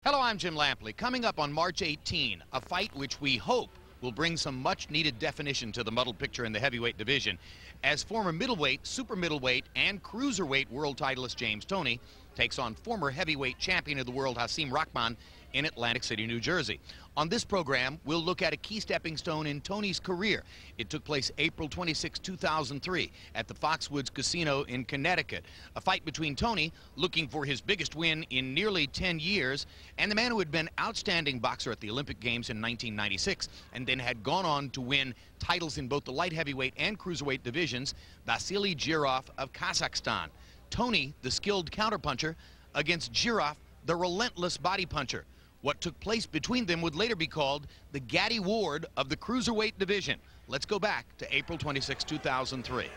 Hello, I'm Jim Lampley. Coming up on March 18, a fight which we hope will bring some much-needed definition to the muddled picture in the heavyweight division, as former middleweight, super middleweight, and cruiserweight world titleist James Toney takes on former heavyweight champion of the world Hasim Rahman in Atlantic City, New Jersey. On this program, we'll look at a key stepping stone in Toney's career. It took place April 26, 2003 at the Foxwoods Casino in Connecticut. A fight between Toney, looking for his biggest win in nearly 10 years, and the man who had been outstanding boxer at the Olympic Games in 1996 and then had gone on to win titles in both the light heavyweight and cruiserweight divisions, Vasily Jirov of Kazakhstan. Toney, the skilled counterpuncher, against Jirov, the relentless body puncher. What took place between them would later be called the Gatti Ward of the cruiserweight division. Let's go back to April 26, 2003.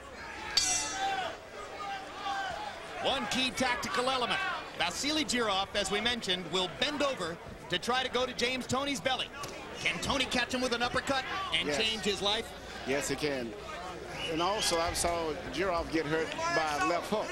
One key tactical element. Vasily Jirov, as we mentioned, will bend over to try to go to James Toney's belly. Can Toney catch him with an uppercut and change his life? Yes, he can. And also, I saw Jirov get hurt by a left hook.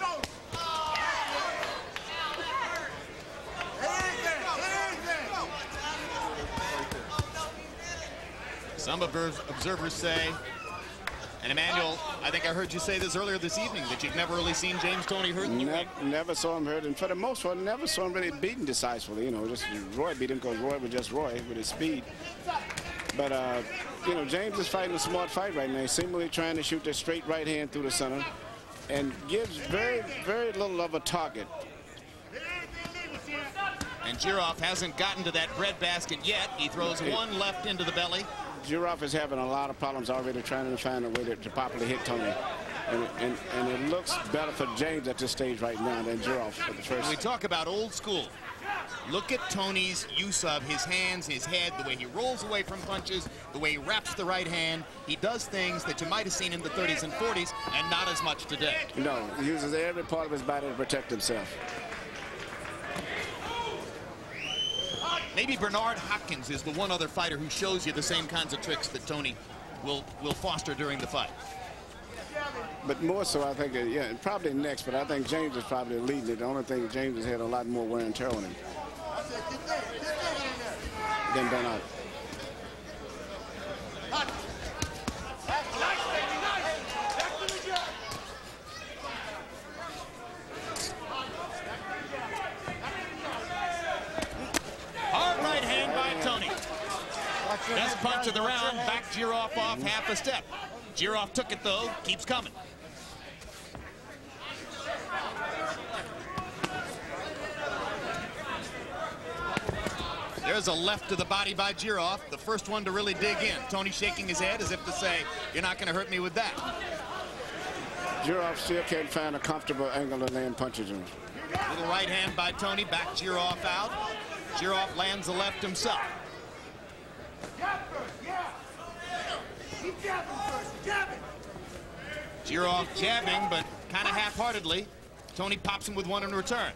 Some observers say, and Emmanuel, I think I heard you say this earlier this evening, that you've never really seen James Toney hurt in the ring. Never saw him hurt, and for the most part, never saw him really beaten decisively. You know, just Roy beat him because Roy was just Roy with his speed. But, you know, James is fighting a smart fight right now. He's seemingly trying to shoot the straight right hand through the center and gives very, very little of a target. And Jirov hasn't gotten to that breadbasket yet. He throws one left into the belly. Jirov is having a lot of problems already trying to find a way to properly hit Toney. And it looks better for James at this stage right now than Jirov for the first. When we talk about old school, look at Toney's use of his hands, his head, the way he rolls away from punches, the way he wraps the right hand. He does things that you might have seen in the 30s and 40s and not as much today. No, he uses every part of his body to protect himself. Maybe Bernard Hopkins is the one other fighter who shows you the same kinds of tricks that Toney will foster during the fight. But more so, I think, yeah, probably next, but I think James is probably leading it. The only thing, James has had a lot more wear and tear on him than Bernard. Best punch of the round, backed Jirov off half a step. Jirov took it though, keeps coming. There's a left to the body by Jirov, the first one to really dig in. Toney shaking his head as if to say, you're not going to hurt me with that. Jirov still can't find a comfortable angle to land punches on. Little right hand by Toney, back Jirov out. Jirov lands the left himself. Jirov jabbing, but kind of half-heartedly. Toney pops him with one in return.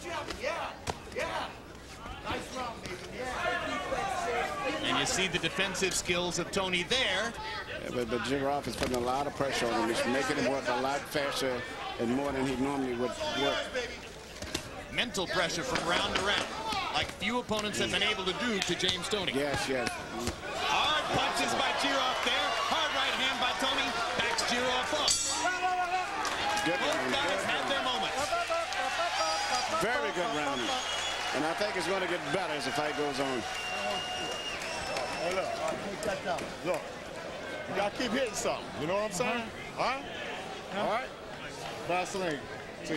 And you see the defensive skills of Toney there. Yeah, but Jirov is putting a lot of pressure on him. He's making him work a lot faster and more than he normally would work. Mental pressure from round to round, like few opponents have been able to do to James Toney. Yes, yes. Hard punches by Jirov there. Hard right hand by Toney. Backs Jirov up. Good Both guys had their moments. Very good round. And I think it's going to get better as the fight goes on. Hey, look, you got to keep hitting something. You know what I'm saying? All right? All right? Vaseline. See?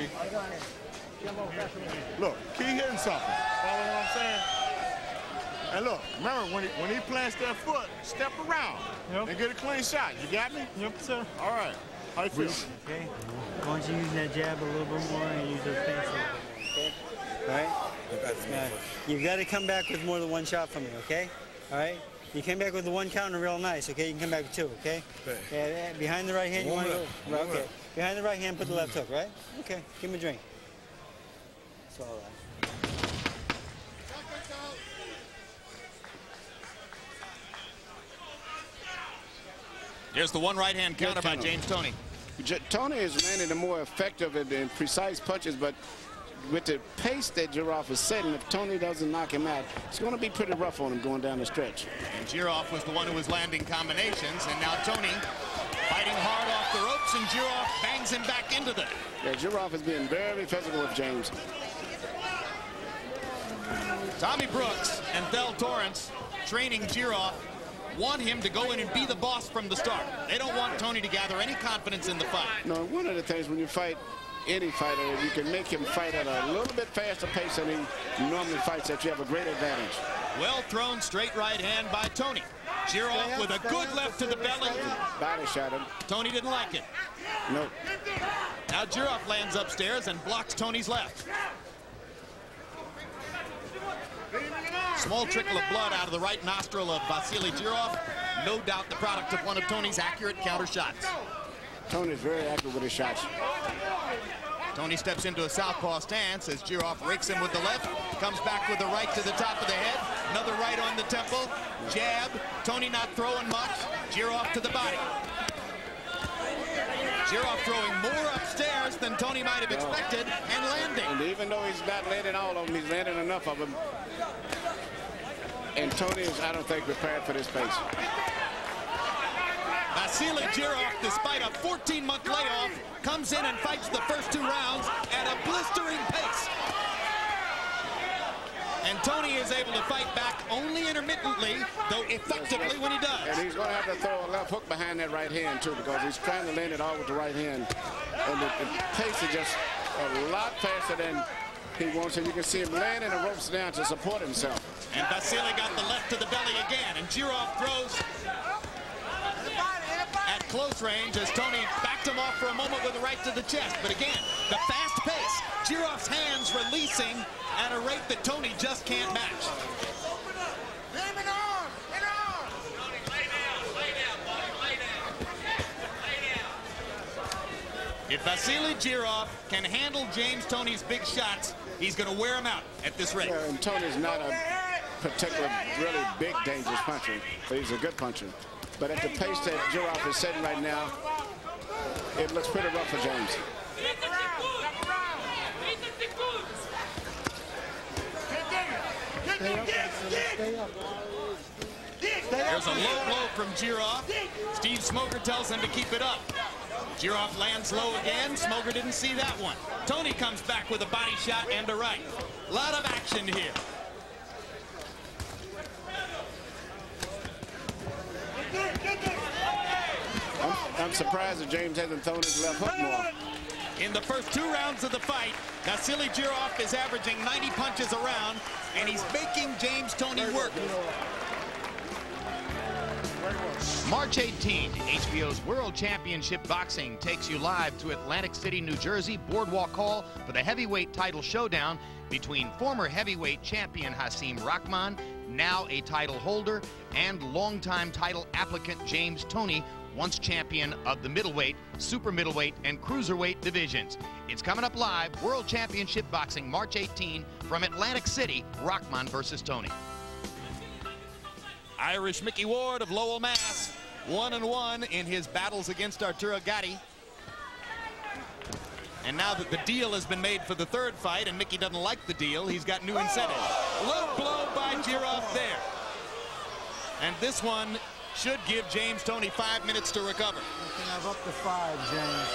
Look, keep hitting something. Follow what I'm saying? And look, remember, when he plants that foot, step around and get a clean shot. You got me? Yep, sir. All right. How you feel? Okay. Why don't you use that jab a little bit more and use those feints a little bit, okay? All right? Now, you've got to come back with more than one shot from me, okay? All right? You came back with the one counter real nice, okay? You can come back with two, okay? Yeah, behind the right hand, you want to go? Right, okay. Behind the right hand, put the left hook, right? Okay. Give me a drink. That's all right. Here's the one right-hand counter by James Toney. Toney is landing the more effective and precise punches, but with the pace that Giroff is setting, if Tony doesn't knock him out, it's going to be pretty rough on him going down the stretch. And Giroff was the one who was landing combinations, and now Tony fighting hard off the ropes, and Giroff bangs him back into them. Yeah, Giroff is being very physical with James. Tommy Brooks and Thel Torrance, training Giroff, want him to go in and be the boss from the start. They don't want Tony to gather any confidence in the fight. No, one of the things when you fight any fighter, you can make him fight at a little bit faster pace than he normally fights, that you have a great advantage. Well thrown straight right hand by Tony. Giroff with a good left to the belly. Body shot him. Tony didn't like it. Nope. Now Giroff lands upstairs and blocks Tony's left. Small trickle of blood out of the right nostril of Vasily Giroff. No doubt the product of one of Tony's accurate counter shots. Tony's very accurate with his shots. Tony steps into a southpaw stance as Giroff rakes him with the left. Comes back with the right to the top of the head. Another right on the temple. Jab. Tony not throwing much. Giroff to the body. Giroff throwing more upstairs than Tony might have expected and landing. And even though he's not landing all of them, he's landing enough of them. And Tony is, I don't think, prepared for this pace. Vasily Giroff, despite a 14-month layoff, comes in and fights the first 2 rounds at a blistering pace. And Tony is able to fight back only intermittently, though effectively when he does. And he's going to have to throw a left hook behind that right hand, too, because he's trying to land it all with the right hand. And the pace is just a lot faster than he wants, and you can see him landing the ropes down to support himself. And Vasily got the left to the belly again, and Giroff throws at close range as Tony backed him off for a moment with a right to the chest. But again, the fast pace, Giroff's hands releasing at a rate that Tony just can't match. If Vasily Giroff can handle James Toney's big shots, he's going to wear him out at this rate. Yeah, and Tony's not a particular really big dangerous puncher, but he's a good puncher. But at the pace that Giroff is setting right now, it looks pretty rough for James. There's a low blow from Giroff. Steve Smoger tells him to keep it up. Giroff lands low again. Smoger didn't see that one. Tony comes back with a body shot and a right. A lot of action here. I'm surprised that James hasn't thrown his left hook more. In the first 2 rounds of the fight, Vasily Giroff is averaging 90 punches a round, and he's making James Toney work. March 18th, HBO's World Championship Boxing takes you live to Atlantic City, New Jersey, Boardwalk Hall for the heavyweight title showdown between former heavyweight champion Hasim Rahman, now a title holder, and longtime title applicant James Toney, once champion of the middleweight, super middleweight, and cruiserweight divisions. It's coming up live, World Championship Boxing, March 18 from Atlantic City, Rahman versus Toney. Irish Mickey Ward of Lowell, Mass. 1-1 in his battles against Arturo Gatti. And now that the deal has been made for the 3rd fight and Mickey doesn't like the deal, he's got new incentives. Low blow by Giroff there. And this one should give James Toney 5 minutes to recover. You can have up to 5, James.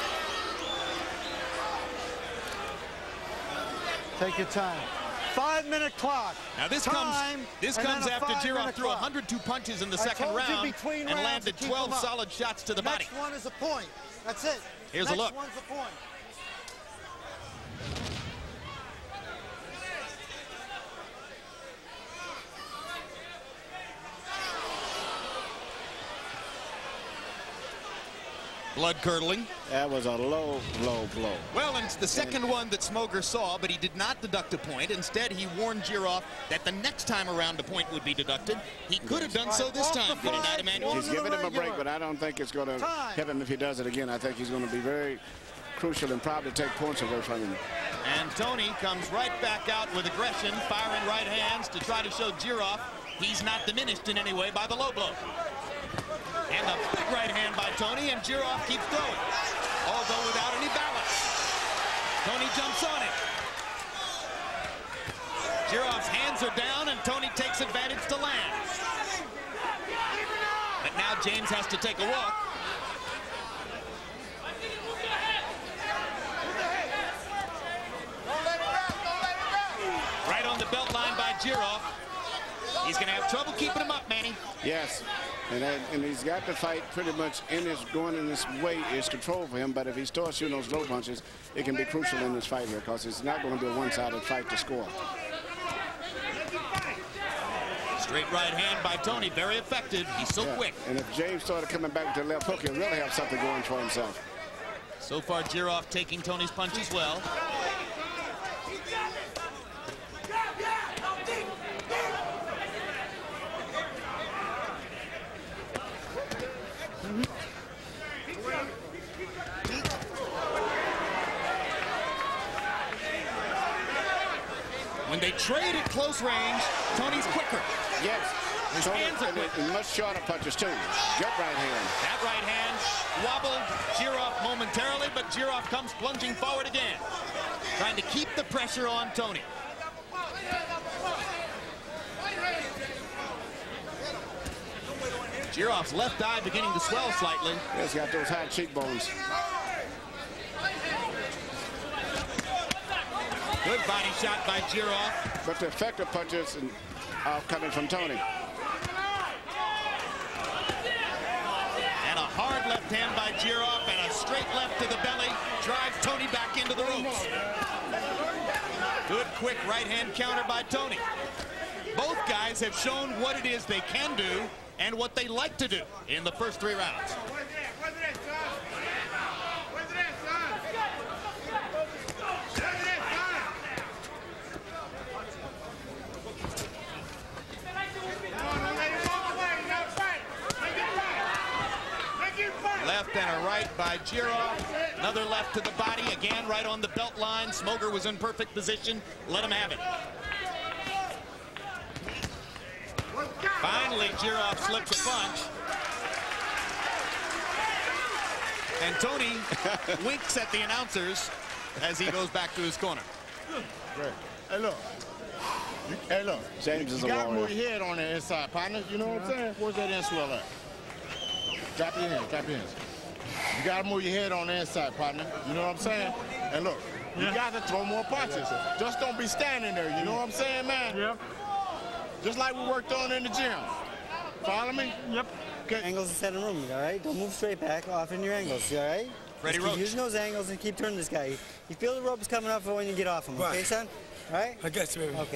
Take your time. 5-minute clock. Now this comes after Giroff threw 102 punches in the second round and landed 12 solid shots to the body. Next one is a point. That's it. Here's a look. Next one's a point. Blood curdling. That was a low, low blow. Well, and it's the second one that Smoger saw, but he did not deduct a point. Instead, he warned Giroff that the next time around a point would be deducted. He could have done so this time, did he not, Emmanuel? He's giving him a break, but I don't think it's going to hit him if he does it again. I think he's going to be very crucial and probably take points away from him. And Toney comes right back out with aggression, firing right hands to try to show Giroff he's not diminished in any way by the low blow. And a big right hand by Toney, and Giroff keeps throwing, although without any balance. Toney jumps on it. Jirov's hands are down, and Tony takes advantage to land. But now James has to take a walk. Right on the belt line by Jirov. He's going to have trouble keeping him up, Manny. Yes, and he's got the fight pretty much going in this way is control for him. But if he starts shooting those low punches, it can be crucial in this fight here because it's not going to be a one-sided fight to score. Straight right hand by Tony, very effective. He's so quick. And if James started coming back with the left hook, he'll really have something going for himself. So far, Jirov taking Tony's punches well. When they trade at close range, Tony's quicker. Yes. His hands are quick. And much shorter punches, too. Good right hand. That right hand wobbled Jirov momentarily, but Jirov comes plunging forward again, trying to keep the pressure on Tony. Jirov's left eye beginning to swell slightly. He's got those high cheekbones. Good body shot by Jirov. But the effective punches are coming from Tony. And a hard left hand by Jirov and a straight left to the belly drives Tony back into the ropes. Good quick right hand counter by Tony. Both guys have shown what it is they can do and what they like to do in the first 3 rounds. Left and a right by Jirov. Another left to the body, again right on the belt line. Smoger was in perfect position. Let him have it. Finally, Jirov slips a punch. And Tony winks at the announcers as he goes back to his corner. Great. Hey, look. Hey, look. James is a You got to warrior. move your head on the inside, partner. You know what I'm saying? Where's that in swell at? Drop your hands, drop your hands. You got to move your head on the inside, partner. You know what I'm saying? And look, you got to throw more punches. Just don't be standing there. You know what I'm saying, man? Yep. Just like we worked on in the gym. Follow me? Yep. Okay. Angles instead of room, all right? Don't move straight back, off in your angles, all right? Freddie Just keep Roach. using those angles and keep turning this guy. You feel the ropes coming up for when you get off him, okay, Right. son? All right? I got you, baby. Okay.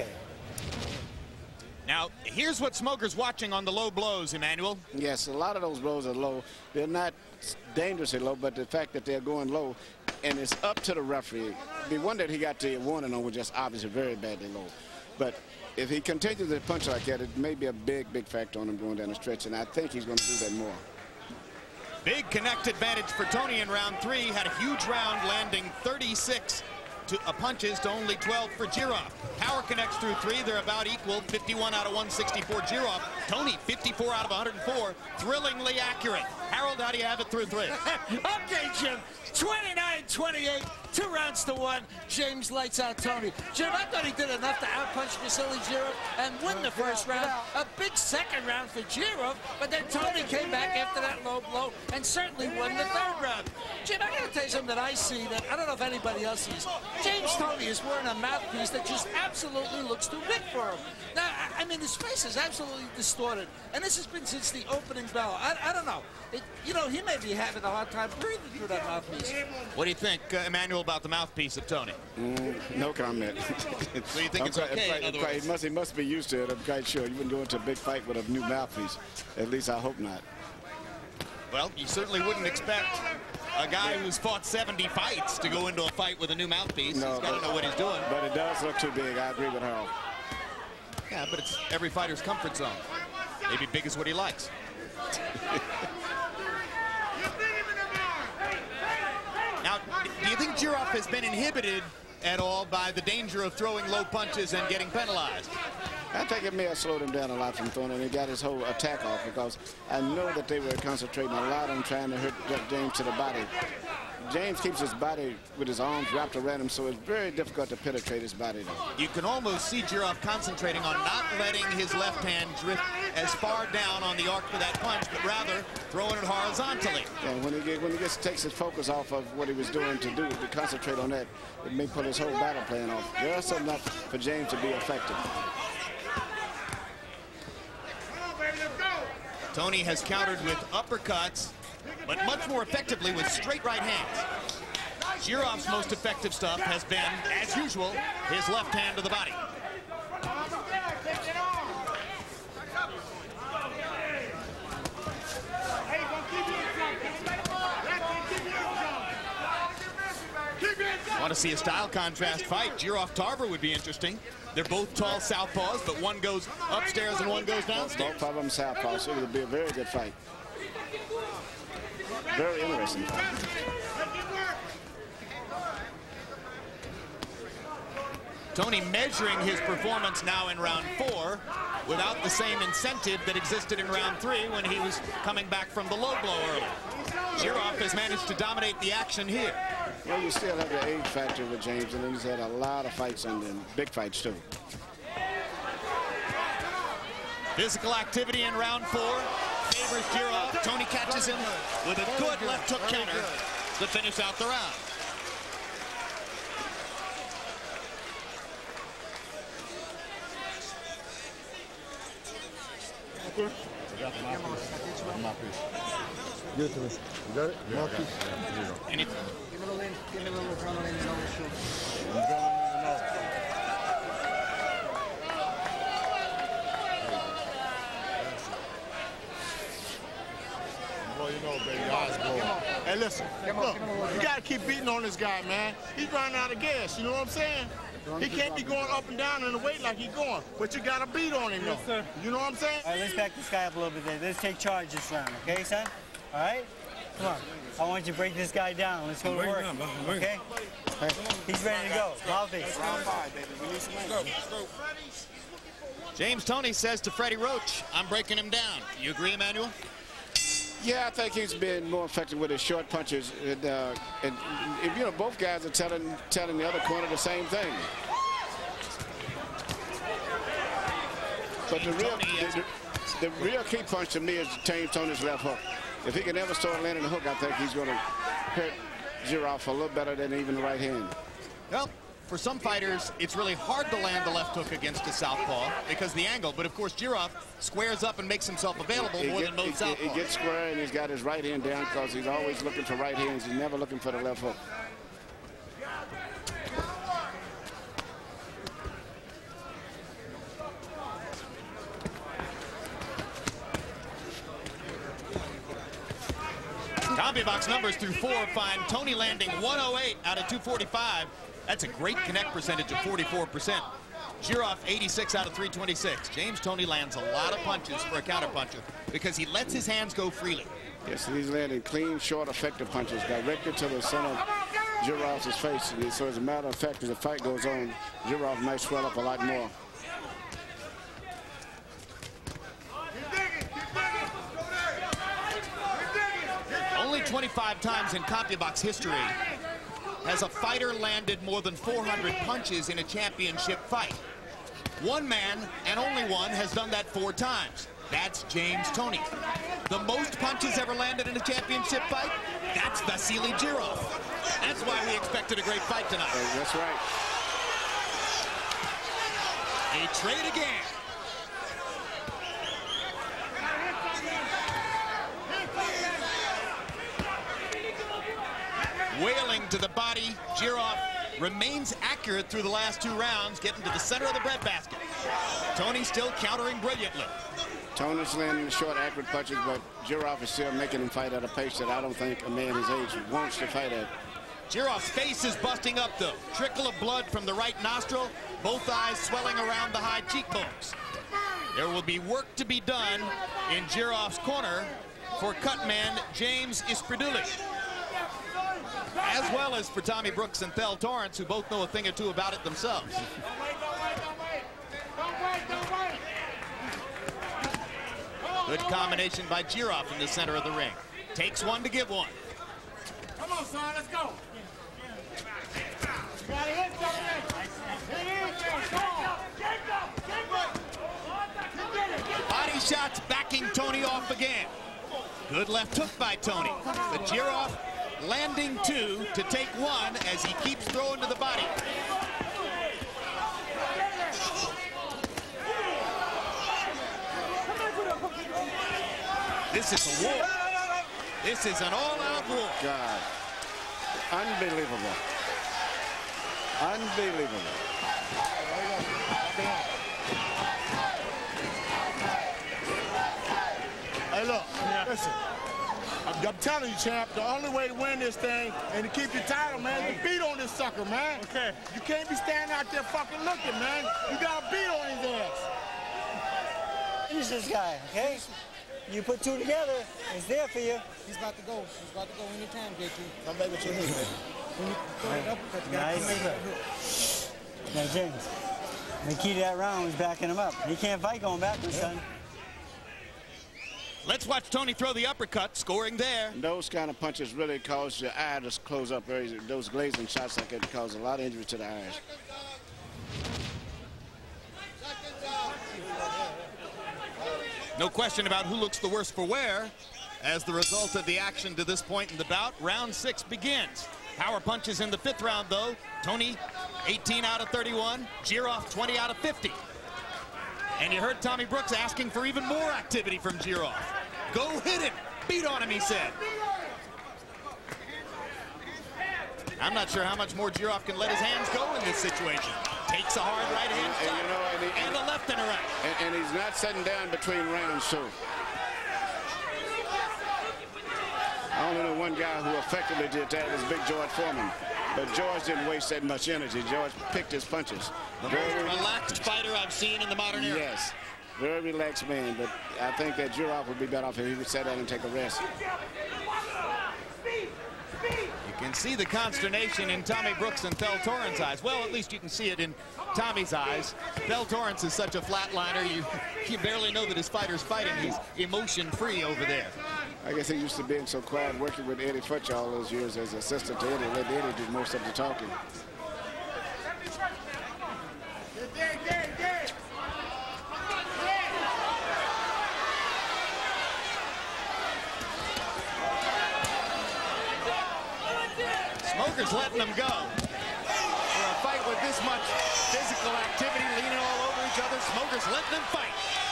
Now, here's what Smoger's watching on the low blows, Emmanuel. Yes, a lot of those blows are low. They're not dangerously low, but the fact that they're going low, and it's up to the referee. The one that he got the warning on was just obviously very badly low. But if he continues to punch like that, it may be a big factor on him going down the stretch, and I think he's going to do that more. Big connect advantage for Tony in round 3. Had a huge round, landing 36 punches to only 12 for Jirov. Power connects through 3. They're about equal. 51 out of 164 Jirov. Tony, 54 out of 104. Thrillingly accurate. Harold, how do you have it through 3? Okay, Jim. 29-28, 2 rounds to 1. James lights out Tony. Jim, I thought he did enough to outpunch Vasily Jirov and win the first round. A big second round for Jirov, but then Tony came back after that low blow and certainly won the 3rd round. Jim, I gotta tell you something that I see that I don't know if anybody else sees. James Toney is wearing a mouthpiece that just absolutely looks too big for him. Now, I mean, his face is absolutely distorted, and this has been since the opening bell. I don't know. You know, he may be having a hard time breathing through that mouthpiece. What do you think, Emmanuel, about the mouthpiece of Tony? No comment. So you think it's okay, in other words? He must be used to it. I'm quite sure. You wouldn't go into a big fight with a new mouthpiece. At least I hope not. Well, you certainly wouldn't expect a guy who's fought 70 fights to go into a fight with a new mouthpiece. No, He's got to know what he's doing. But it does look too big. I agree with Harold. Yeah, but it's every fighter's comfort zone. Maybe big is what he likes. Now, do you think Jirov has been inhibited at all by the danger of throwing low punches and getting penalized? I think it may have slowed him down a lot from throwing, and he got his whole attack off because I know that they were concentrating a lot on trying to hurt James to the body. James keeps his body with his arms wrapped around him, so it's very difficult to penetrate his body, though. You can almost see Jirov concentrating on not letting his left hand drift as far down on the arc for that punch, but rather throwing it horizontally. And when he takes his focus off of what he was doing to concentrate on that, it may put his whole battle plan off. Just enough for James to be effective. Tony has countered with uppercuts, but much more effectively with straight right hands. Jirov's most effective stuff has been, as usual, his left hand to the body. Want to see a style contrast fight? Jirov-Tarver would be interesting. They're both tall southpaws, but one goes upstairs and one goes downstairs. Both of them southpaws, so it would be a very good fight. Very interesting fight. Tony measuring his performance now in round 4 without the same incentive that existed in round 3 when he was coming back from the low blow early. Jirov has managed to dominate the action here. Well, you still have the age factor with James, and he's had a lot of fights and big fights too. Physical activity in round 4 favors Jirov. Tony catches him with a good left hook counter to finish out the round. Give it to me. You got it? Yeah, I got it. And it, Well, you know, baby, eyes glowing. Hey, listen, look, you got to keep beating on this guy, man. He's running out of gas, you know what I'm saying? He can't be going up and down in the weight like he's going, but you got to beat on him, Yes, sir. You know what I'm saying? All right, let's back this guy up a little bit there. Let's take charge this round, okay, son? All right? Come on. I want you to break this guy down. Let's go to work. Okay? All right. He's ready to go. Mouthpiece. Round 5, baby. We need some energy. James Toney says to Freddie Roach, I'm breaking him down. You agree, Emmanuel? Yeah, I think he's been more effective with his short punches. And you know, both guys are telling the other corner the same thing. But the real key punch to me is James Toney's left hook. If he can ever start landing the hook, I think he's going to hurt Jirov a little better than even the right hand. Well, for some fighters, it's really hard to land the left hook against a southpaw because of the angle. But, of course, Jirov squares up and makes himself available more than most southpaws. He gets square, and he's got his right hand down because he's always looking for right hands. He's never looking for the left hook. CompuBox numbers through 4 find Tony landing 108 out of 245. That's a great connect percentage of 44%. Jirov 86 out of 326. James Toney lands a lot of punches for a counterpuncher because he lets his hands go freely. Yes, he's landing clean, short, effective punches directly to the center of Jirov's face. And so as a matter of fact, as the fight goes on, Jirov might swell up a lot more. Only 25 times in CompuBox history has a fighter landed more than 400 punches in a championship fight. One man, and only one, has done that 4 times. That's James Toney. The most punches ever landed in a championship fight, that's Vasily Jirov. That's why we expected a great fight tonight. That's right. A trade again. Wailing to the body, Jirov remains accurate through the last 2 rounds, getting to the center of the breadbasket. Tony still countering brilliantly. Tony's landing the short, accurate punches, but Jirov is still making him fight at a pace that I don't think a man his age wants to fight at. Jirov's face is busting up, though. Trickle of blood from the right nostril, both eyes swelling around the high cheekbones. There will be work to be done in Jirov's corner for cutman James Ispriduli, as well as for Tommy Brooks and Thel Torrance, who both know a thing or two about it themselves. Good combination by Jirov in the center of the ring. Takes one to give one. son. Let's go. You gotta hit something. Body shots backing Tony off again. Good left hook by Tony. But Jiroff landing two to take one as he keeps throwing to the body. This is a war. This is an all-out war. God. Unbelievable. Unbelievable. Hey, look, listen. I'm telling you, champ, the only way to win this thing and to keep your title, man, is to beat on this sucker, man. Okay. You can't be standing out there fucking looking, man. You got to beat on his ass. Finish this guy, okay? You put two together, it's there for you. He's about to go. He's about to go anytime, JT. Come back with your hit, man. When you throw it up, you got to make it. Now, James, the key to that round is backing him up. He can't fight going backwards, son. Let's watch Tony throw the uppercut, scoring there. And those kind of punches really cause your eye to close up very easy. Those glazing shots like that cause a lot of injury to the eyes. No question about who looks the worse for wear as the result of the action to this point in the bout. Round 6 begins. Power punches in the 5th round, though. Tony, 18 out of 31. Jiroff, 20 out of 50. And you heard Tommy Brooks asking for even more activity from Jiroff. Go hit him. Beat on him, he said. I'm not sure how much more Jiroff can let his hands go in this situation. Takes a hard right hand shot, and a left and a right. And he's not sitting down between rounds, too. I only know one guy who effectively did that was Big George Foreman. But George didn't waste that much energy. George picked his punches. The most relaxed fighter I've seen in the modern era. Yes, very relaxed man. But I think that Jiroff would be better off if he would sit down and take a rest. You can see the consternation in Tommy Brooks and Thel Torrens' eyes. Well, at least you can see it in Tommy's eyes. Thel Torrens is such a flatliner, you barely know that his fighter's fighting. He's emotion-free over there. I guess he used to being so quiet, working with Eddie Futch all those years as assistant to Eddie. Let Eddie do most of the talking. Smoker's letting them go. For a fight with this much physical activity, leaning all over each other, Smoker's letting them fight.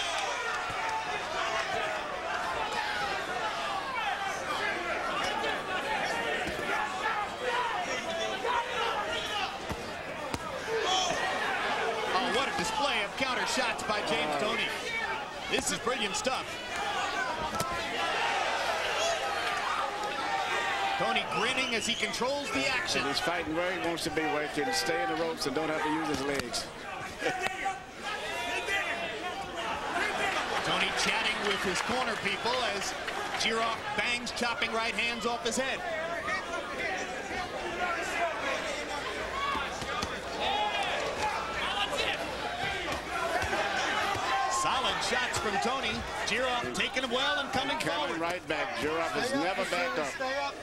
Oh, what a display of counter shots by James Toney. This is brilliant stuff. Tony grinning as he controls the action. He's fighting where he wants to be, where he can stay in the ropes and don't have to use his legs. Tony chatting with his corner people as Jiroff bangs chopping right hands off his head. Solid shots from Tony. Jiroff taking him well and coming forward. Right back. Jiroff has never backed up.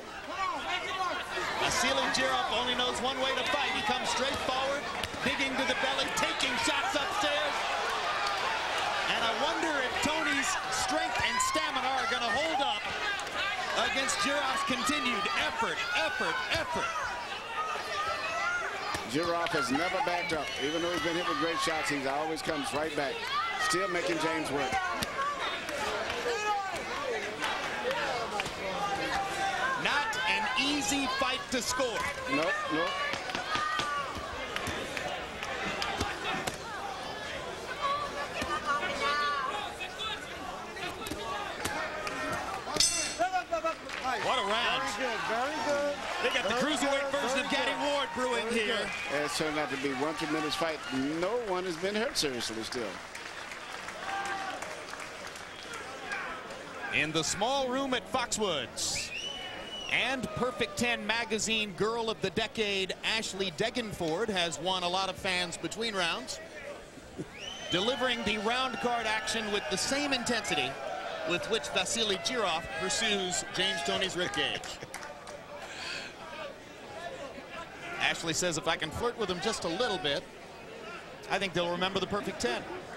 Vasily Jiroff only knows one way to fight. He comes straight forward, digging to the belly, taking shots upstairs. And I wonder if Tony's strength and stamina are going to hold up against Jiroff's continued effort. Jiroff has never backed up. Even though he's been hit with great shots, he always comes right back. Still making James work. Not an easy fight to score. Nope. What a round. Very good. They got the cruiserweight version of Gaddy Ward brewing here. It's turned out to be one tremendous fight. No one has been hurt seriously still. In the small room at Foxwoods. And Perfect 10 magazine Girl of the Decade Ashley Degenford has won a lot of fans between rounds. Delivering the round card action with the same intensity with which Vasily Jiroff pursues James Toney's ribcage. Ashley says if I can flirt with them just a little bit, I think they'll remember the perfect 10.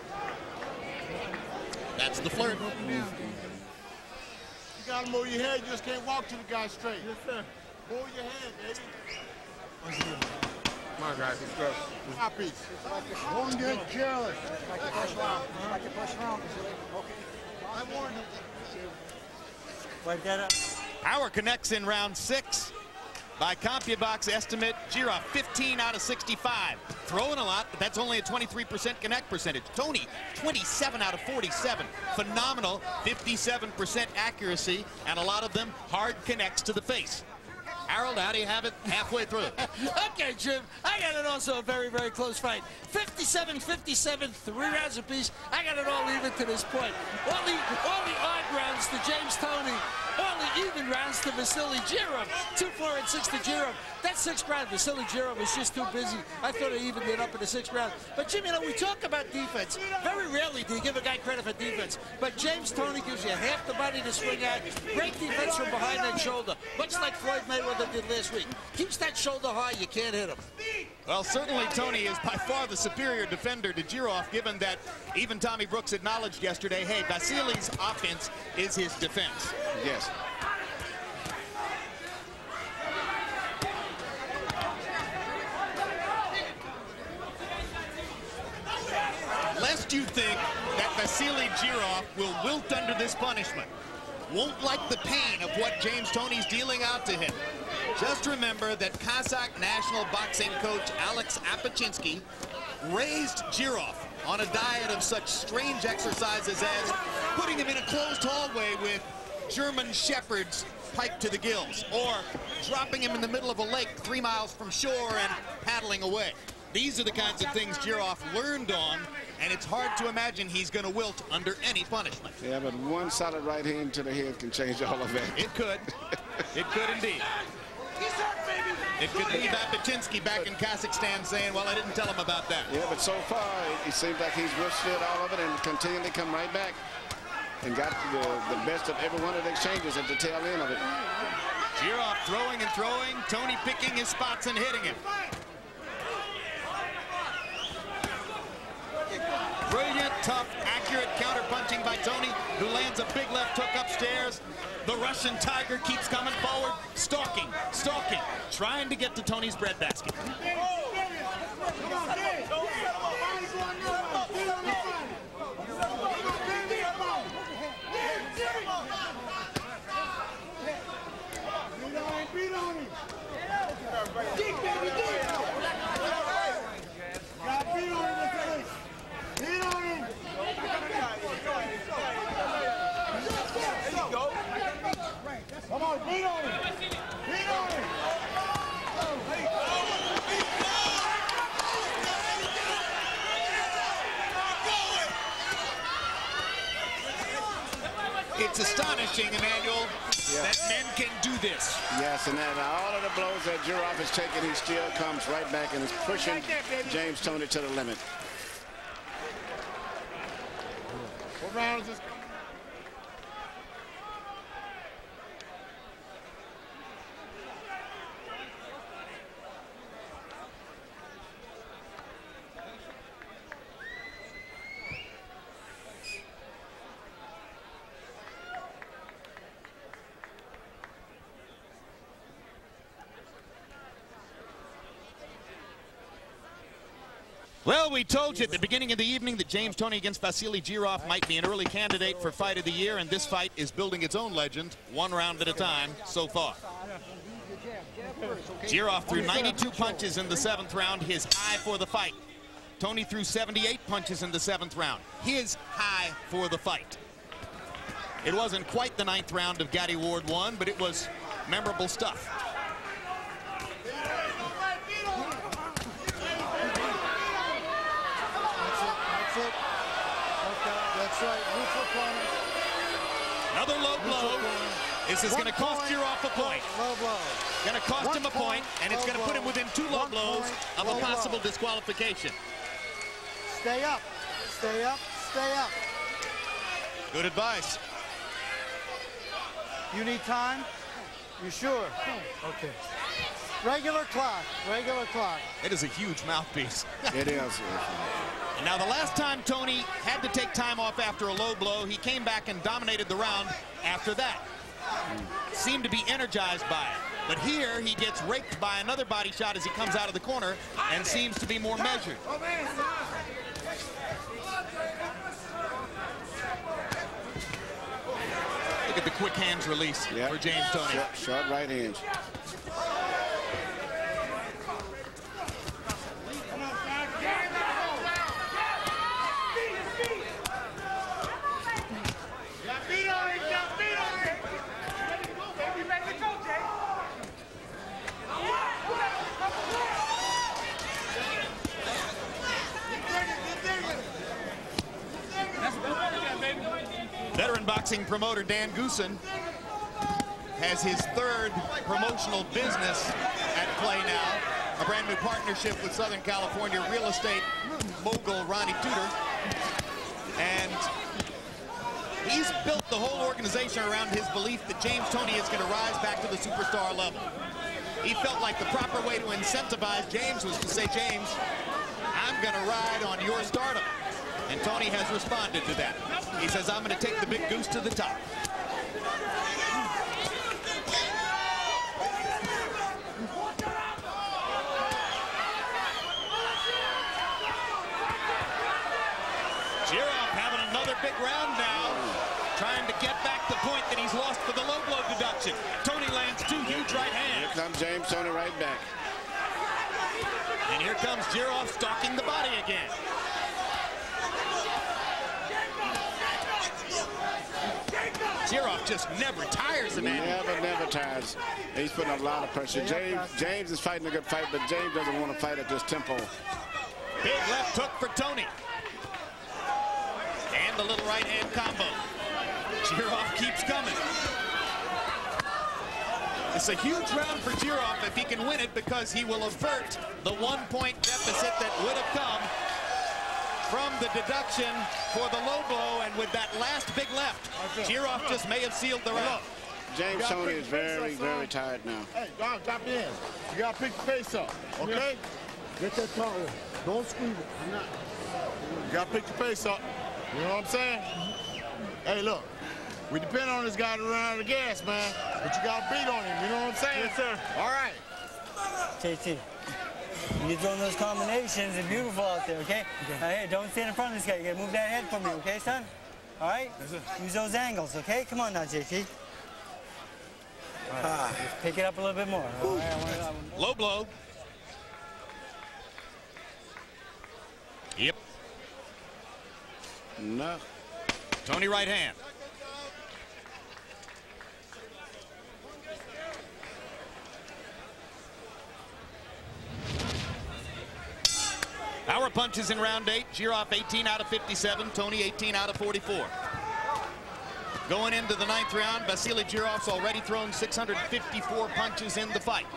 That's the flirt. You gotta move your head. You just can't walk to the guy straight. Yes, sir. Move your head, baby. Come on, guys. Let's go. Top piece. Don't get careless. Like your first round. Like your first round. Okay. I warned him. Wipe that up. Power connects in round 6. By CompuBox estimate, Jirov 15 out of 65. Throwing a lot, but that's only a 23% connect percentage. Tony, 27 out of 47. Phenomenal 57% accuracy, and a lot of them hard connects to the face. Harold, how do you have it halfway through? Okay, Jim, I got it also a very, very close fight. 57-57, 3 rounds apiece. I got it all even to this point. All the odd rounds to James Toney. All the even rounds to Vasily Jirov. 2-4 and 6 to Jirov. That 6th round, Vasily Jirov was just too busy. I thought I evened it up in the 6th round. But Jim, you know, we talk about defense. Very rarely do you give a guy credit for defense. But James Toney gives you half the body to swing at. Great defense from behind that shoulder. Much like Floyd Mayweather did last week. Keeps that shoulder high, you can't hit him. Well, certainly Tony is by far the superior defender to Jirov, given that even Tommy Brooks acknowledged yesterday, hey, Vasily's offense is his defense. Yes. Lest you think that Vasily Jirov will wilt under this punishment, won't like the pain of what James Toney's dealing out to him. Just remember that Kazakh national boxing coach Alex Apachinsky raised Jirov on a diet of such strange exercises as putting him in a closed hallway with German shepherds piped to the gills, or dropping him in the middle of a lake 3 miles from shore and paddling away. These are the kinds of things Jirov learned on, and it's hard to imagine he's going to wilt under any punishment. Yeah, but one solid right hand to the head can change all of that. It could. It could indeed. It could leave Apachinsky back in Kazakhstan saying, well, I didn't tell him about that. Yeah, but so far, it seems like he's withstood all of it and continually come right back and got the best of every one of the exchanges at the tail end of it. Jirov throwing and throwing, Tony picking his spots and hitting him. Brilliant, tough, accurate counter-punching by Tony, who lands a big left hook upstairs. The Russian Tiger keeps coming forward, stalking, trying to get to Tony's breadbasket. Come on, beat on him. Beat on him. It's astonishing, Emmanuel, that men can do this. Yes, and then all of the blows that Jirov has taken, he still comes right back and is pushing James Toney to the limit. What round is this? Well, we told you at the beginning of the evening that James Toney against Vasily Jirov might be an early candidate for Fight of the Year, and this fight is building its own legend, 1 round at a time so far. Jirov threw 92 punches in the 7th round, his high for the fight. Tony threw 78 punches in the 7th round, his high for the fight. It wasn't quite the 9th round of Gatti Ward 1, but it was memorable stuff. That's right. Neutral corner. Another low blow. This is going to cost Jirov a point. Low blow. Going to cost him a point, and it's going to put him within 2 low blows of a possible disqualification. Stay up. Stay up. Stay up. Good advice. You need time? You sure? Okay. Regular clock. Regular clock. It is a huge mouthpiece. It is. And now the last time Tony had to take time off after a low blow, he came back and dominated the round after that. Seemed to be energized by it. But here he gets raked by another body shot as he comes out of the corner and seems to be more measured. Look at the quick hands release for James Toney. Short right hands. Veteran boxing promoter Dan Goosen has his third promotional business at play now. A brand new partnership with Southern California real estate mogul Ronnie Tudor. And he's built the whole organization around his belief that James Toney is going to rise back to the superstar level. He felt like the proper way to incentivize James was to say, James, I'm going to ride on your stardom. And Toney has responded to that. He says, I'm going to take the big goose to the top. Jirov having another big round now, trying to get back the point that he's lost for the low blow deduction. Toney lands two huge right hands. Here comes James Toney right back. And here comes Jirov stalking the body again. Jirov just never tires the man. Never tires. He's putting a lot of pressure. James is fighting a good fight, but James doesn't want to fight at this tempo. Big left hook for Toney. And the little right hand combo. Jirov keeps coming. It's a huge round for Jirov if he can win it, because he will avert the 1-point deficit that would have come from the deduction for the low blow, and with that last big left, Jirov just may have sealed the round. James Toney is very, very tired now. Hey, Don, drop in. You got to pick the face up, okay? Get that taller. Don't squeeze it. I'm not. You got to pick the face up. You know what I'm saying? Hey, look. We depend on this guy to run out of gas, man. But you got to beat on him. You know what I'm saying? Yes, sir. All right. JT. You're throwing those combinations. They're beautiful out there, okay? Now, here, don't stand in front of this guy. You gotta move that head for me, okay, son? All right? Use those angles, okay? Come on now, JT. All right, just pick it up a little bit more. All right, low blow. Yep. No. Toney right hand. Power punches in round 8. Jirov 18 out of 57. Toney 18 out of 44. Going into the 9th round, Vasily Jirov's already thrown 654 punches in the fight,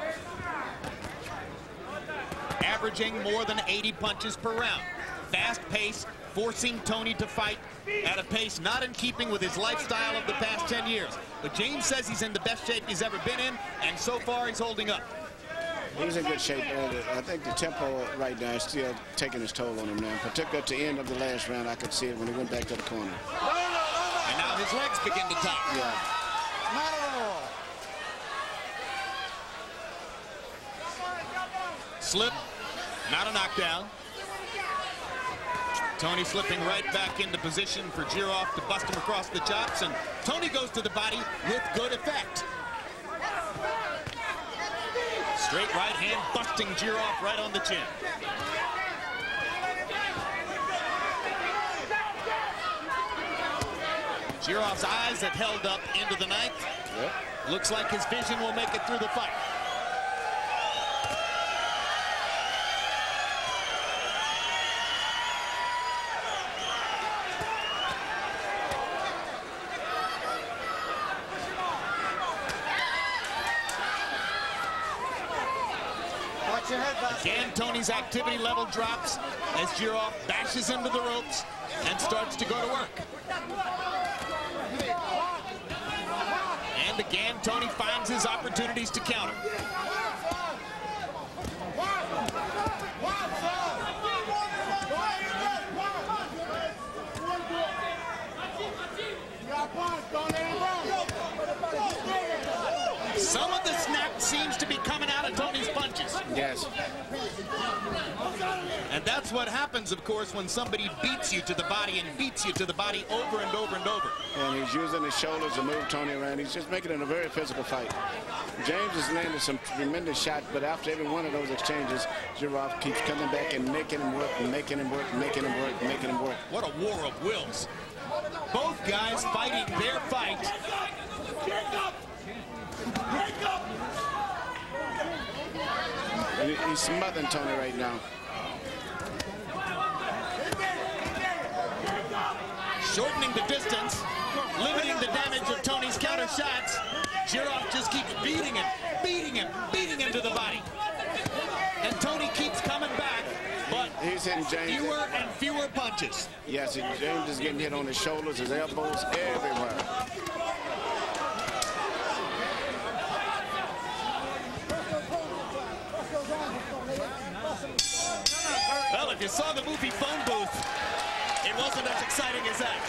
averaging more than 80 punches per round. Fast pace, forcing Toney to fight at a pace not in keeping with his lifestyle of the past 10 years. But James says he's in the best shape he's ever been in, and so far he's holding up. He's in good shape. I think the tempo right now is still taking its toll on him now. Particularly at the end of the last round, I could see it when he went back to the corner. And now his legs begin to talk. Yeah. Not at all. Slip, not a knockdown. Toney slipping right back into position for Jirov to bust him across the chops, and Toney goes to the body with good effect. Straight right hand busting Jirov right on the chin. Jirov's eyes have held up into the 9th. Yep. Looks like his vision will make it through the fight. Again, Toney's activity level drops as Jirov bashes into the ropes and starts to go to work. And again, Toney finds his opportunities to counter. Yes. And that's what happens, of course, when somebody beats you to the body and beats you to the body over and over and over. And he's using his shoulders to move Tony around. He's just making it a very physical fight. James has landed some tremendous shots, but after every one of those exchanges, Giraffe keeps coming back and making him work, and making him work, and making him work, and making him work. What a war of wills. Both guys fighting their fight. And he's smothering Tony right now. Shortening the distance, limiting the damage of Tony's counter shots. Giraffe just keeps beating him, beating him, beating him to the body. And Tony keeps coming back, but he's hitting James fewer and fewer punches. Yes, James is getting hit on his shoulders, his elbows, everywhere. Well, if you saw the movie Phone Booth, it wasn't as exciting as that.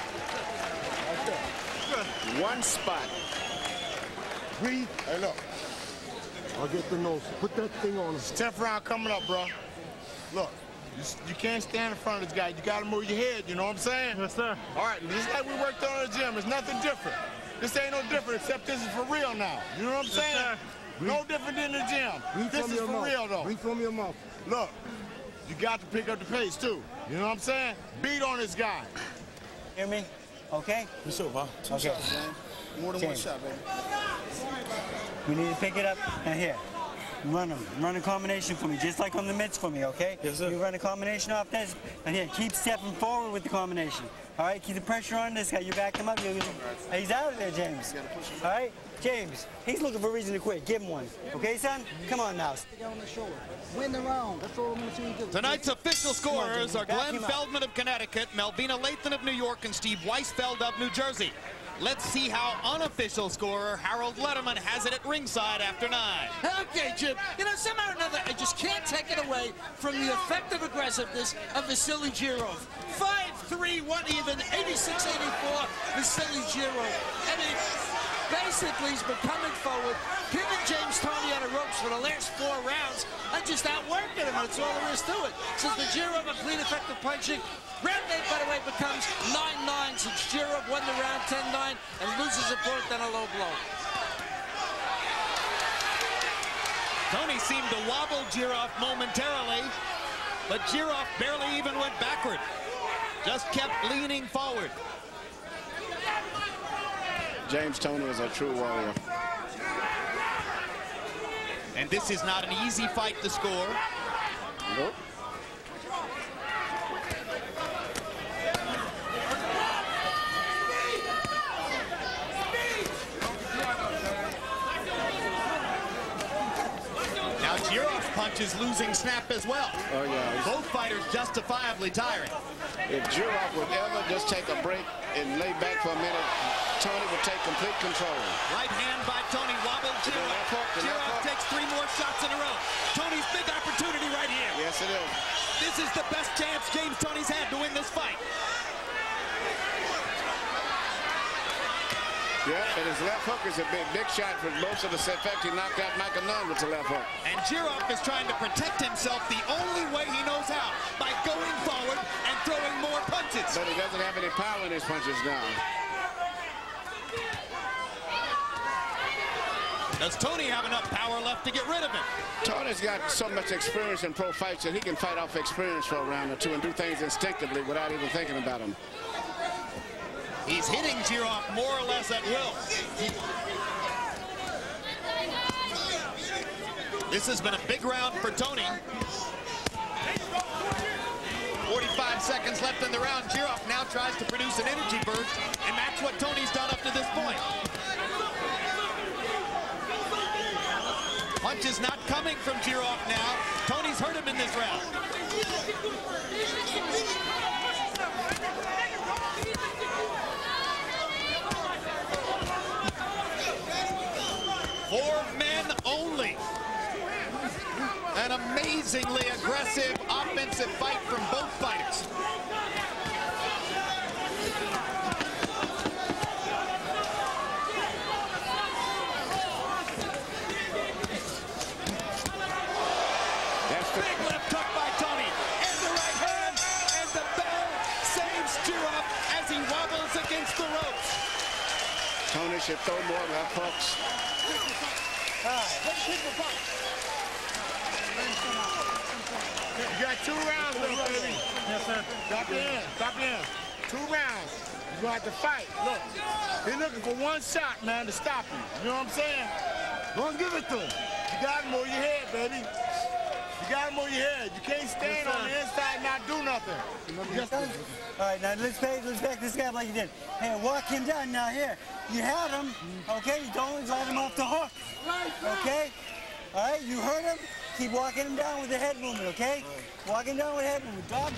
One spot. Breathe. Hey, look. I'll get the nose. Put that thing on him. 10th round coming up, bro. Look, you can't stand in front of this guy. You got to move your head, you know what I'm saying? Yes, sir. All right, just like we worked on in the gym, it's nothing different. This ain't no different, except this is for real now. You know what I'm saying? Sir. No different than the gym. This is for real, though. Breathe from your mouth. Look, you got to pick up the pace, too. You know what I'm saying? Beat on this guy. Hear me? Okay? You sure, Bob? Two shots, man. More than one shot, baby. We need to pick it up. Now here. Run them. Run a combination for me, just like on the mitts for me, okay? Yes, sir. You run a combination off this, and here, keep stepping forward with the combination. All right, keep the pressure on this guy. You back him up. He's out of there, James. All right, James, he's looking for a reason to quit. Give him one. Okay, son? Come on now. On the shoulder. Win the round. That's all I'm going to see you do. Tonight's official scorers are Back Glenn him up. Feldman of Connecticut, Melvina Lathan of New York, and Steve Weisfeld of New Jersey. Let's see how unofficial scorer Harold Letterman has it at ringside after 9. Okay, Jim. You know, somehow or another, I just can't take it away from the effective aggressiveness of Vasily Girov. 5-3, 1 even, 86-84, Vasily Girov. I mean, basically, he's been coming forward, pinning James Toney on the ropes for the last 4 rounds, and just outworking him. That's all there is to it. Since the Girov a clean, effective punching. Round 8, by the way, becomes 9-9 since Girov won the round 10-9 and loses a point on a low blow. Tony seemed to wobble Girov momentarily, but Girov barely even went backward. Just kept leaning forward. James Toney is a true warrior. And this is not an easy fight to score. Nope. Now Girov's punch is losing snap as well. Oh, yeah. Both fighters justifiably tiring. If Girov would ever just take a break and lay back for a minute, Tony would take complete control. Right hand by Tony wobbled Girov. Girov takes 3 more shots in a row. Tony's big opportunity right here. Yes, it is. This is the best chance James Toney's had to win this fight. Yeah, and his left hook is a big shot for most of the set. In fact, he knocked out Michael Nunn with the left hook. And Girov is trying to protect himself the only way he knows how, by going forward and throwing more punches. But he doesn't have any power in his punches now. Does Tony have enough power left to get rid of him? Tony's got so much experience in pro fights that he can fight off experience for a round or two and do things instinctively without even thinking about them. He's hitting Girov more or less at will. This has been a big round for Tony. 45 seconds left in the round. Girov now tries to produce an energy burst, and that's what Tony's done up to this point. Punch is not coming from Girov now. Tony's hurt him in this round. For men only. An amazingly aggressive offensive fight from both fighters. against the ropes. Tony should throw more left hooks. You got 2 rounds left, baby. Yes, sir. Stop your hands. Stop your hands. 2 rounds. You're going to have to fight. Look, he's looking for 1 shot, man, to stop you. You know what I'm saying? Don't give it to him. You got him over your head, baby. You got him over your head. You can't stand on the inside and not do nothing. All right, now let's back this guy up like you did. Hey, walk him down now. Here, you had him. Okay, don't let him off the hook. Okay. All right, you heard him. Keep walking him down with the head movement. Okay. Walking down with head movement, dog.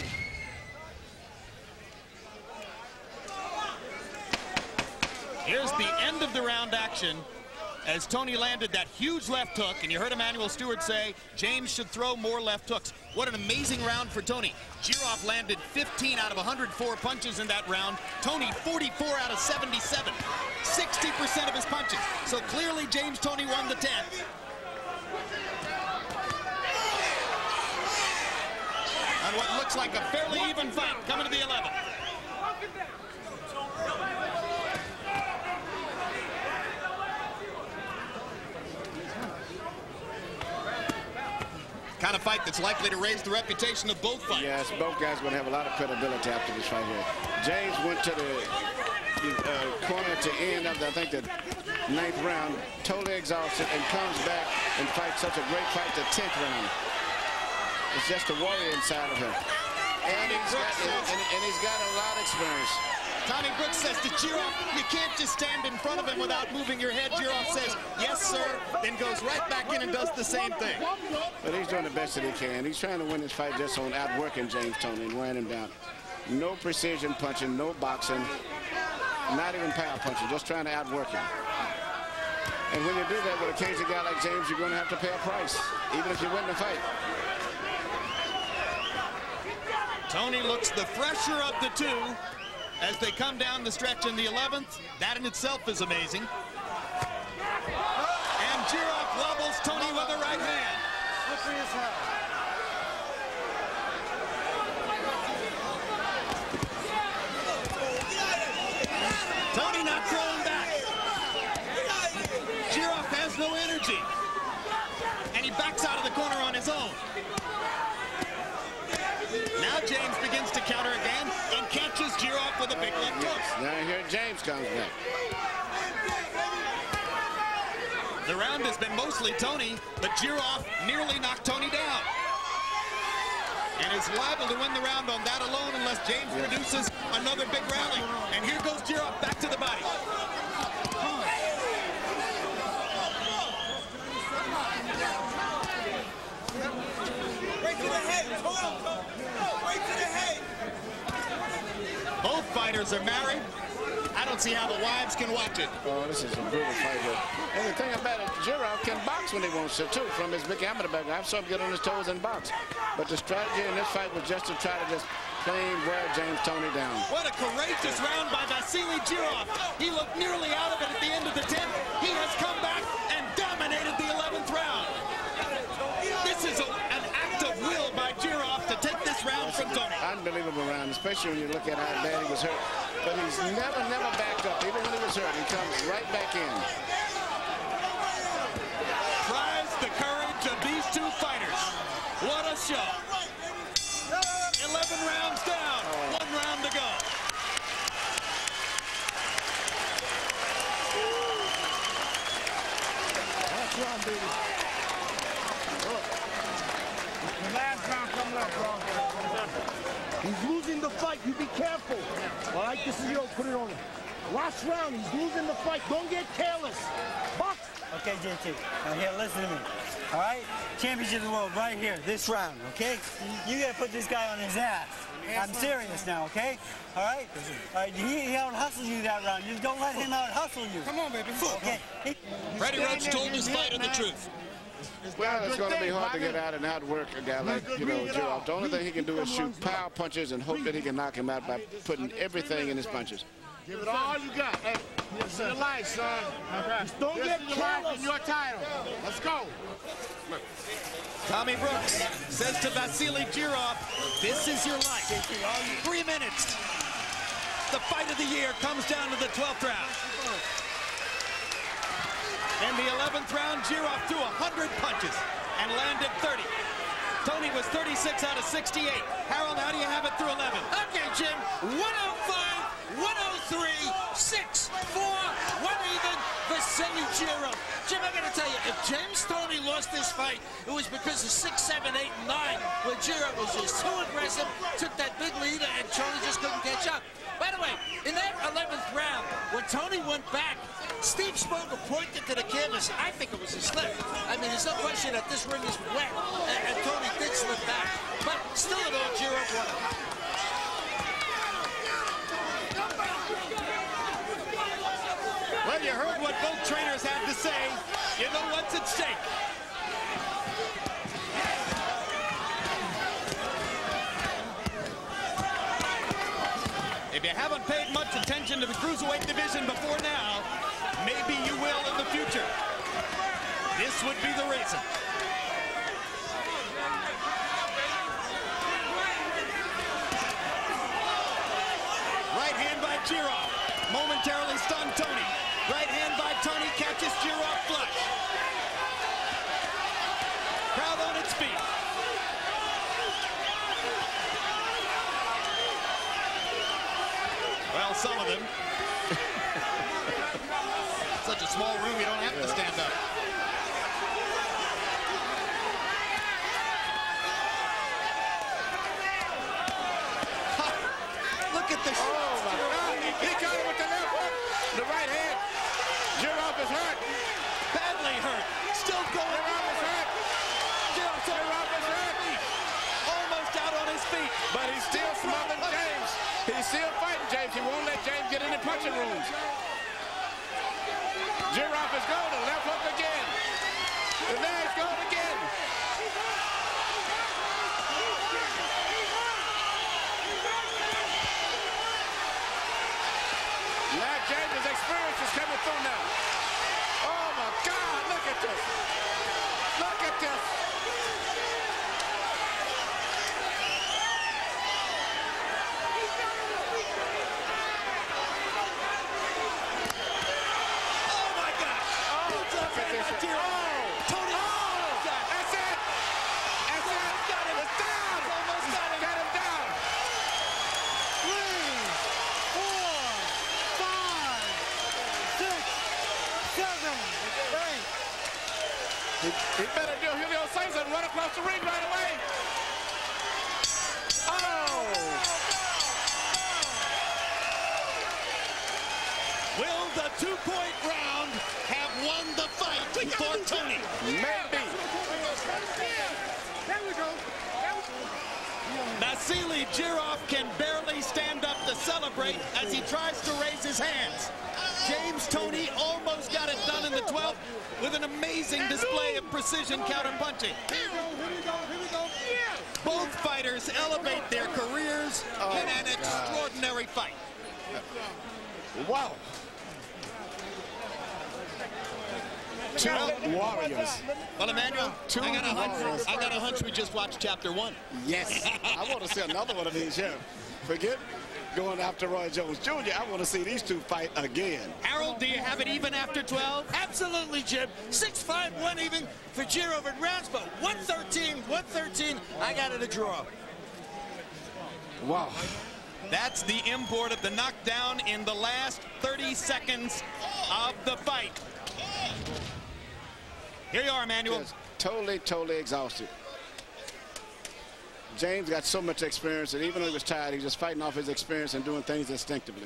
Here's the end of the round action as Tony landed that huge left hook, and you heard Emanuel Stewart say James should throw more left hooks. What an amazing round for Tony. Jiroff landed 15 out of 104 punches in that round. Tony 44 out of 77. 60% of his punches. So clearly James Toney won the 10th. On what looks like a fairly even fight coming to the 11th. Kind of fight that's likely to raise the reputation of both fighters. Yes, both guys are going to have a lot of credibility after this fight here. James went to the corner at the end of, I think, the 9th round, totally exhausted, and comes back and fights such a great fight the 10th round. It's just the warrior inside of him. And he's got a lot of experience. Tommy Brooks says to Jiroff, you can't just stand in front of him without moving your head. Jiroff says, yes, sir, then goes right back in and does the same thing. But he's doing the best that he can. He's trying to win this fight just on outworking James Toney and wearing him down. No precision punching, no boxing, not even power punching, just trying to outwork him. And when you do that with a cagey guy like James, you're going to have to pay a price, even if you win the fight. Tony looks the fresher of the two as they come down the stretch in the 11th. That in itself is amazing. And Jiroff wobbles Tony with the right hand. Tony not throwing back. Jiroff has no energy. And he backs out of the corner on his own. Now James begins to counter again and catches Jiroff with a big left hook. Now here James comes back. The round has been mostly Tony, but Jiroff nearly knocked Tony down. And is liable to win the round on that alone unless James produces another big rally. And here goes Jiroff back to the body. Both fighters are married. I don't see how the wives can watch it. Oh, this is a brutal fight here. And the thing about it, Jiroff can box when he wants to, too, from his big amateur background. I've saw him get on his toes and box. But the strategy in this fight was just to try to just plain wear James Toney down. What a courageous round by Vasily Jiroff. He looked nearly out of it at the end of the 10th. He has come back and dominated the 11th round. This is an act of will by Jiroff to take this round from Tony. Unbelievable round, especially when you look at how bad he was hurt. But he's never backed up. Even when he was hurt, he comes right back in. Tries the courage of these two fighters. What a show. 11 rounds down, 1 round to go. That's one, baby. Look. The last round coming up, bro. He's losing the fight. You be careful. All right, this is yours. Put it on him. Last round, he's losing the fight. Don't get careless. Box. Okay, JT. Now here, listen to me. All right? Championship of the world right here, this round, okay? You gotta put this guy on his ass. I'm serious now, okay? All right? All right, he out-hustles you that round. You don't let him out-hustle you. Come on, baby. Okay? Freddie Roach told his fighter the truth. Well, it's going to be hard to get out and outwork a guy like, Jiroff. The only thing he can do is shoot power punches and hope that he can knock him out by putting everything in his punches. Give it all you got. Hey, this is your life, son. Just don't get careless in your title. Let's go. Tommy Brooks says to Vasily Jiroff, this is your life. 3 minutes. the fight of the year comes down to the 12th round. In the 11th round, Jirov threw 100 punches and landed 30. Tony was 36 out of 68. Harold, how do you have it through 11? Okay, Jim. 105, 103, 6, 4, 1 even. Vasily Jirov. Jim, I got to tell you, if James Toney lost this fight, it was because of 6, 7, 8, and 9, where Jirov was just too aggressive, took that big lead, and Tony just couldn't catch up. By the way, in that 11th round, when Tony went back, Steve Smoker pointed to the canvas. I think it was a slip. I mean, there's no question that this ring is wet, and Tony did slip back. But still in all, Jirov won it. Well, you heard what both trainers had to say. You know what's at stake. If you haven't paid much attention to the cruiserweight division before now, maybe you will in the future. This would be the reason. Right hand by Jirov. Momentarily stunned Tony. Right hand by Tony catches Jirov flush. Crowd on its feet. Well, some of them. Such a small room, you don't have to stand up. Look at the shot. Oh, my God. He caught him with the left hook. The right hand. Jirov is hurt. Badly hurt. Still going. Jirov is hurt. Jirov is hurt. Almost out on his feet. But he's still smothering James. He's still fighting James. He won't let James get in the punching rooms. Jirov is going. The left hook again. The leg's going again. Now James' experience is coming through now. Oh my God, look at this. Look at this. Oh my gosh. Oh, look at this. Tony. That's it. That's it. Got him. It's down. Almost got him. Got him down. 3, 4, 5, 6, 7, 8. He better do Julio Cesar and run across the ring right away. Oh! Will the two-point round have won the fight for Tony? Maybe. Vasily Jirov can barely stand up to celebrate as he tries to raise his hands. James Toney almost got it done in the 12th with an amazing display of precision counterpunching. Both fighters elevate their careers in an extraordinary fight. Wow. Two warriors. Well, Emmanuel, I got a hunch we just watched chapter 1. Yes. I want to see another one of these here. Forget going after Roy Jones Jr. I want to see these two fight again. Harold, do you have it even after 12? Absolutely, Jim. 6-5, 1 even for Jirov and rounds, but 113. I got it a draw. Wow. That's the import of the knockdown in the last 30 seconds of the fight. Here you are, Emmanuel. Just totally exhausted. James got so much experience that even though he was tired, he was just fighting off his experience and doing things instinctively.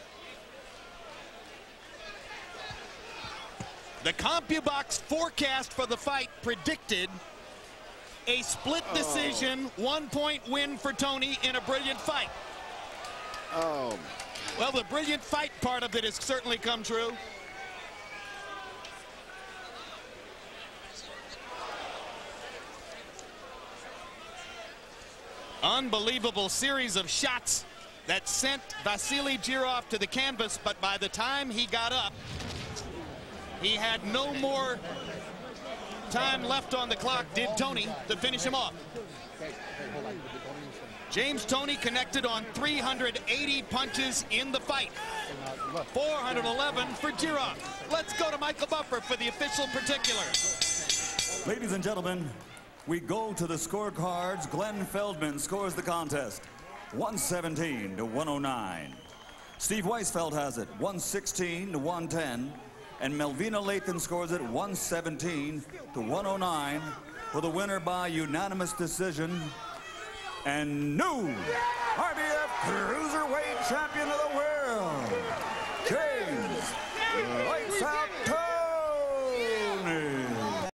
The CompuBox forecast for the fight predicted a split decision, 1-point win for Tony in a brilliant fight. Oh. Well, the brilliant fight part of it has certainly come true. Unbelievable series of shots that sent Vasily Jirov to the canvas, but by the time he got up, he had no more time left on the clock, did Tony, to finish him off. James Toney connected on 380 punches in the fight. 411 for Jirov. Let's go to Michael Buffer for the official particulars. Ladies and gentlemen, we go to the scorecards. Glenn Feldman scores the contest 117 to 109. Steve Weisfeld has it 116 to 110. And Melvina Lathan scores it 117 to 109 for the winner by unanimous decision and new IBF Cruiserweight Champion of the World,